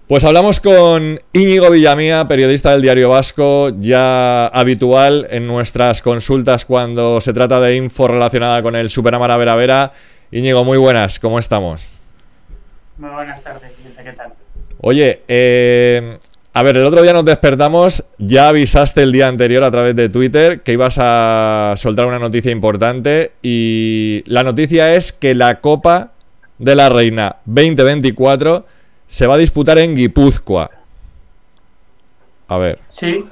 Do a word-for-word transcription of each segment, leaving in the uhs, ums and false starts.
Pues hablamos con Íñigo Villamía, periodista del Diario Vasco, ya habitual en nuestras consultas cuando se trata de info relacionada con el Superamara Vera Vera. Íñigo, muy buenas, ¿cómo estamos? Muy buenas tardes, ¿qué tal? Oye, eh, a ver, el otro día nos despertamos, ya avisaste el día anterior a través de Twitter que ibas a soltar una noticia importante y la noticia es que la Copa de la Reina veinte veinticuatro se va a disputar en Guipúzcoa. A ver. Sí,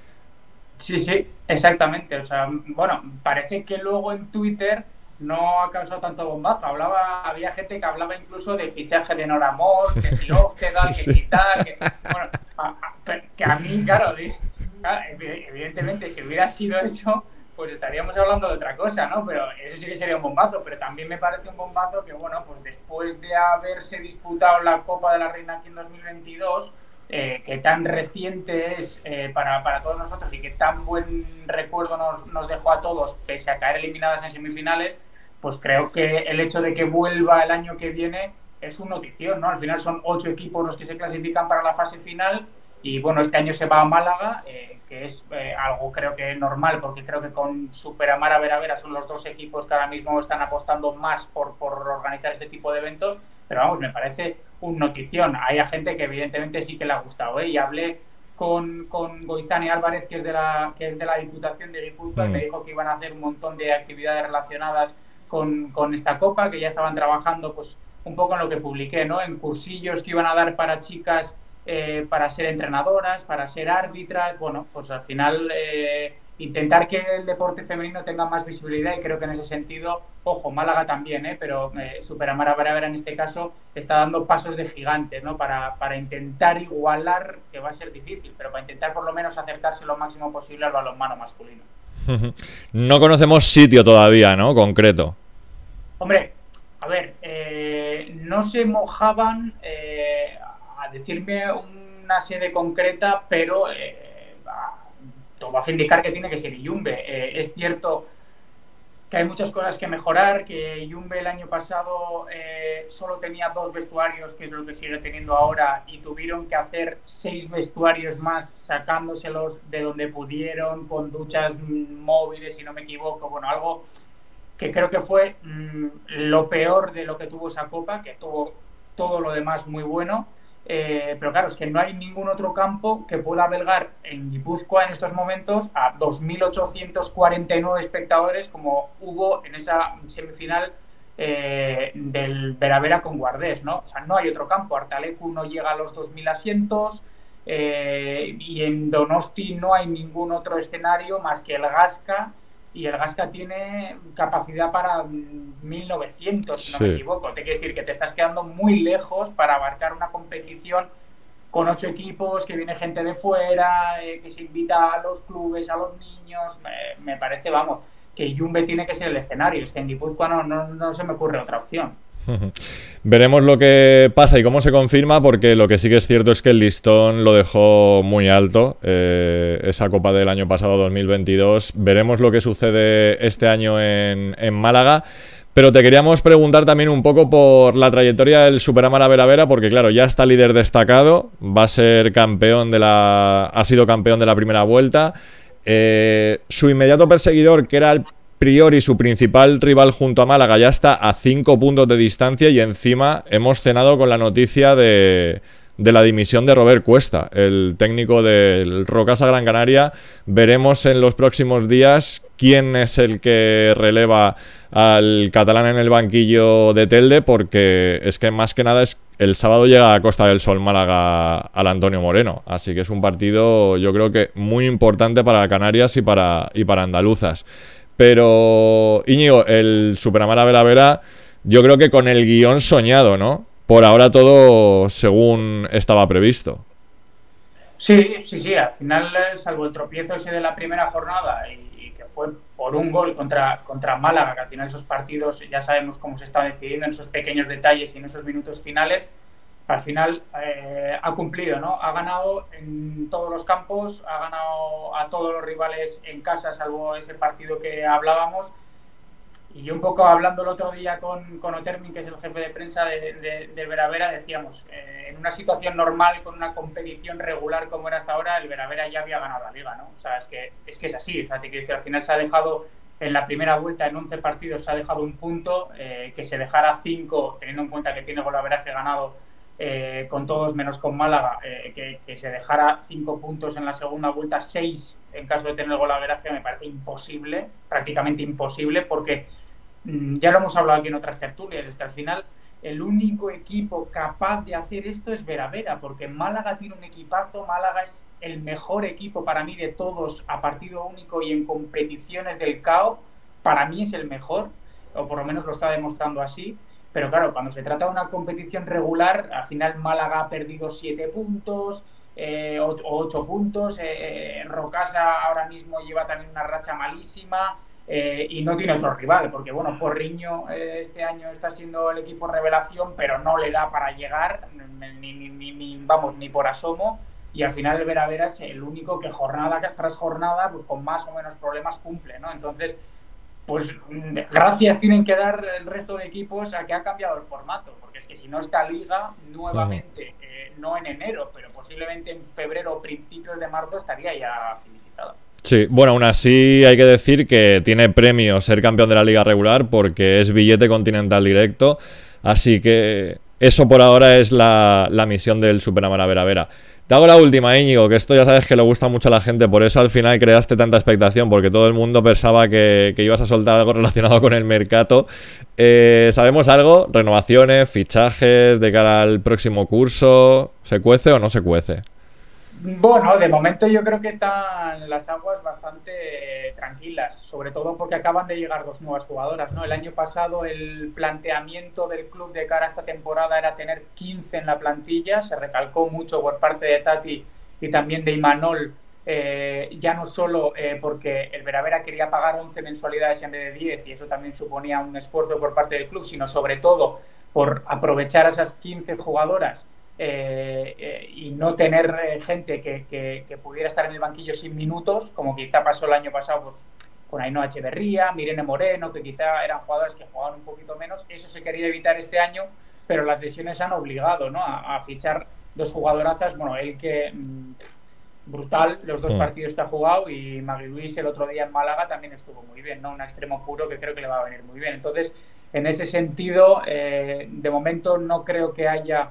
sí, sí, exactamente. O sea, bueno, parece que luego en Twitter no ha causado tanto bombazo. Hablaba, había gente que hablaba incluso de fichaje de Nora Mor, que si Óftegard, que Sí. si tal, que, bueno, a, a, que a mí, claro, evidentemente si hubiera sido eso, pues estaríamos hablando de otra cosa, ¿no? Pero eso sí que sería un bombazo, pero también me parece un bombazo que, bueno, pues después de haberse disputado la Copa de la Reina aquí en dos mil veintidós, eh, que tan reciente es eh, para, para todos nosotros y que tan buen recuerdo nos, nos dejó a todos, pese a caer eliminadas en semifinales, pues creo que el hecho de que vuelva el año que viene es un notición, ¿no? Al final son ocho equipos los que se clasifican para la fase final y, bueno, este año se va a Málaga, eh, que es eh, algo creo que normal, porque creo que con Superamara Vera Vera son los dos equipos que ahora mismo están apostando más por, por organizar este tipo de eventos, pero vamos, me parece un notición. Hay a gente que evidentemente sí que le ha gustado, ¿eh? Y hablé con, con Goizani Álvarez, que es de la, que es de la Diputación de Guipúzcoa, mm. me dijo que iban a hacer un montón de actividades relacionadas con, con esta Copa, que ya estaban trabajando pues un poco en lo que publiqué, ¿no? En cursillos que iban a dar para chicas Eh, para ser entrenadoras, para ser árbitras, bueno, pues al final eh, intentar que el deporte femenino tenga más visibilidad y creo que en ese sentido, ojo, Málaga también, ¿eh? pero eh, Superamara Vera Vera en este caso está dando pasos de gigante, ¿no? Para, para intentar igualar, que va a ser difícil, pero para intentar por lo menos acercarse lo máximo posible al balonmano masculino. No conocemos sitio todavía, ¿no? Concreto. Hombre, a ver, eh, no se mojaban eh, a decirme una sede concreta, pero eh, todo hace indicar que tiene que ser Iyumbe. Eh, es cierto que hay muchas cosas que mejorar, que Iyumbe el año pasado eh, solo tenía dos vestuarios, que es lo que sigue teniendo ahora, y tuvieron que hacer seis vestuarios más sacándoselos de donde pudieron, con duchas móviles, si no me equivoco, bueno, algo que creo que fue mmm, lo peor de lo que tuvo esa Copa, que tuvo todo lo demás muy bueno. Eh, pero claro, es que no hay ningún otro campo que pueda albergar en Guipúzcoa en estos momentos a dos mil ochocientos cuarenta y nueve espectadores como hubo en esa semifinal eh, del Vera Vera con Guardés, ¿no? O sea, no hay otro campo. Artalecu no llega a los dos mil asientos eh, y en Donosti no hay ningún otro escenario más que el Gasca, y el Gasca tiene capacidad para mil novecientos, si no sí. me equivoco. Te quiero decir que te estás quedando muy lejos para abarcar una competición con ocho equipos, que viene gente de fuera, eh, que se invita a los clubes, a los niños. Eh, me parece, vamos, que Iyumbe tiene que ser el escenario. Es que en Guipúzcoa no, no, no se me ocurre otra opción. Veremos lo que pasa y cómo se confirma, porque lo que sí que es cierto es que el listón lo dejó muy alto, eh, esa Copa del año pasado, dos mil veintidós. Veremos lo que sucede este año en, en Málaga. Pero te queríamos preguntar también un poco por la trayectoria del Superamara Vera Vera, porque claro, ya está líder destacado, va a ser campeón de la, ha sido campeón de la primera vuelta. Eh, su inmediato perseguidor, que era el priori su principal rival junto a Málaga, ya está a cinco puntos de distancia, y encima hemos cenado con la noticia de, de la dimisión de Robert Cuesta, el técnico del Rocasa Gran Canaria. Veremos en los próximos días quién es el que releva al catalán en el banquillo de Telde, porque es que más que nada es el sábado llega a Costa del Sol Málaga al Antonio Moreno, así que es un partido yo creo que muy importante para Canarias y para, y para andaluzas. Pero, Íñigo, el Superamara Vera Vera, yo creo que con el guión soñado, ¿no? Por ahora todo según estaba previsto. Sí, sí, sí, al final, salvo el tropiezo ese de la primera jornada y, y que fue por un gol contra, contra Málaga, que al final esos partidos ya sabemos cómo se está decidiendo en esos pequeños detalles y en esos minutos finales, al final eh, ha cumplido, ¿no? Ha ganado en todos los campos, ha ganado a todos los rivales en casa, salvo ese partido que hablábamos, Y yo un poco hablando el otro día con, con Otermin, que es el jefe de prensa de, de, de Veravera, decíamos, eh, en una situación normal, con una competición regular como era hasta ahora, el Veravera ya había ganado la Liga, ¿no? O sea, es que es, que es así, o sea, te quiero decir, al final se ha dejado, en la primera vuelta, en once partidos, se ha dejado un punto, eh, que se dejara cinco, teniendo en cuenta que tiene golaveraje ganado eh, con todos menos con Málaga, eh, que, que se dejara cinco puntos en la segunda vuelta, seis en caso de tener golaveraje, me parece imposible, prácticamente imposible, porque ya lo hemos hablado aquí en otras tertulias, es que al final el único equipo capaz de hacer esto es Veravera, porque Málaga tiene un equipazo, Málaga es el mejor equipo para mí de todos a partido único y en competiciones del C A O, para mí es el mejor, o por lo menos lo está demostrando así, pero claro, cuando se trata de una competición regular, al final Málaga ha perdido siete puntos, eh, ocho, ocho puntos, eh, Rocasa ahora mismo lleva también una racha malísima, Eh, y no tiene otro rival, porque bueno, Porriño eh, este año está siendo el equipo revelación, pero no le da para llegar, ni, ni, ni, ni vamos, ni por asomo, y al final el Veravera es el único que jornada tras jornada, pues con más o menos problemas cumple, ¿no? Entonces, pues gracias tienen que dar el resto de equipos a que ha cambiado el formato, porque es que si no esta liga, nuevamente, eh, no en enero, pero posiblemente en febrero o principios de marzo estaría ya finiquitada. Sí, bueno, aún así hay que decir que tiene premio ser campeón de la liga regular porque es billete continental directo, así que eso por ahora es la, la misión del Superamara Veravera. Te hago la última, Íñigo, que esto ya sabes que le gusta mucho a la gente, por eso al final creaste tanta expectación, porque todo el mundo pensaba que, que ibas a soltar algo relacionado con el mercado. Eh, ¿Sabemos algo? ¿Renovaciones, fichajes de cara al próximo curso? ¿Se cuece o no se cuece? Bueno, de momento yo creo que están las aguas bastante tranquilas, sobre todo porque acaban de llegar dos nuevas jugadoras, ¿no? El año pasado el planteamiento del club de cara a esta temporada era tener quince en la plantilla, se recalcó mucho por parte de Tati y también de Imanol, eh, ya no solo eh, porque el Veravera quería pagar once mensualidades en vez de diez y eso también suponía un esfuerzo por parte del club, sino sobre todo por aprovechar a esas quince jugadoras Eh, eh, y no tener eh, gente que, que, que pudiera estar en el banquillo sin minutos, como quizá pasó el año pasado pues, con Ainhoa Echeverría, Mirene Moreno, que quizá eran jugadoras que jugaban un poquito menos. Eso se quería evitar este año, pero las lesiones han obligado, ¿no? a, a fichar dos jugadorazas. Bueno, él que mmm, brutal los dos sí. partidos que ha jugado, y Magui Luis el otro día en Málaga también estuvo muy bien, ¿no? Un extremo puro que creo que le va a venir muy bien. Entonces, en ese sentido, eh, de momento no creo que haya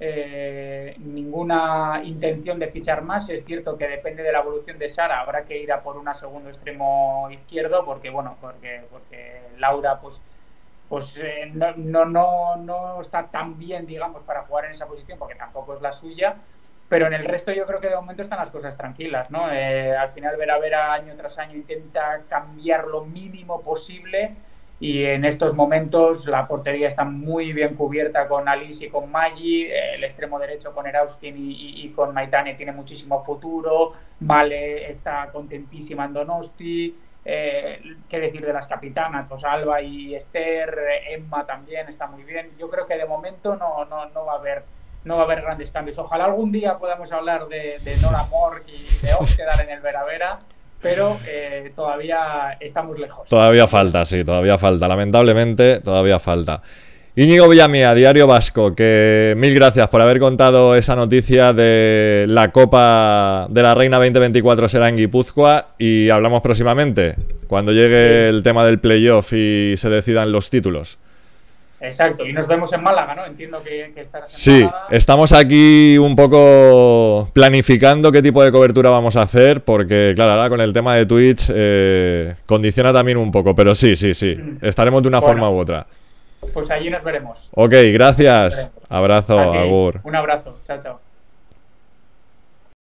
Eh, ninguna intención de fichar más. Es cierto que depende de la evolución de Sara, habrá que ir a por una segundo extremo izquierdo porque bueno porque porque Laura pues pues eh, no, no no no está tan bien, digamos, para jugar en esa posición porque tampoco es la suya, pero en el resto yo creo que de momento están las cosas tranquilas, ¿no? Eh, al final Veravera año tras año intenta cambiar lo mínimo posible. Y en estos momentos la portería está muy bien cubierta con Alice y con Maggi, el extremo derecho con Erauskin y, y, y con Maitane tiene muchísimo futuro, Vale está contentísima en Donosti, eh, qué decir de las capitanas, pues Alba y Esther, Emma también está muy bien. Yo creo que de momento no, no, no va a haber no va a haber grandes cambios. Ojalá algún día podamos hablar de, de Nora Morg y de Oskedal en el Veravera, pero eh, todavía estamos lejos. Todavía falta, sí, todavía falta. Lamentablemente, todavía falta. Íñigo Villamía, Diario Vasco, que mil gracias por haber contado esa noticia de la Copa de la Reina veinte veinticuatro será en Guipúzcoa y hablamos próximamente, cuando llegue sí. el tema del playoff y se decidan los títulos. Exacto, y nos vemos en Málaga, ¿no? Entiendo que, que estarás en sí, Málaga. Sí, estamos aquí un poco planificando qué tipo de cobertura vamos a hacer, porque, claro, ahora con el tema de Twitch eh, condiciona también un poco, pero sí, sí, sí, mm. estaremos de una bueno, forma u otra. Pues allí nos veremos. Ok, gracias. Abrazo, Aquí, agur. Un abrazo, chao, chao.